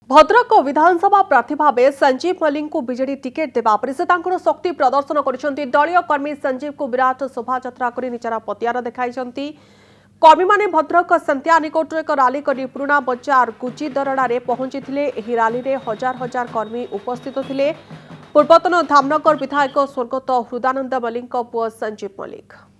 भद्रक विधानसभा प्रार्थी भाव संजीव मल्लिक को बीजेडी टिकेट देवा पर से शक्ति प्रदर्शन कर दलीय कर्मी संजीव को विराट शोभायात्रा कर निजर पतियार देखाई कर्मी माने भद्रक संत्या निकट एक राली कर पुराणा बजार गुजीदरड़ा पहुंची राली रे हजार हजार कर्मी उपस्थित थे। पूर्वतन धामनगर विधायक स्वर्गत हृदानंद मल्लिक पुओ संजीव मल्लिक।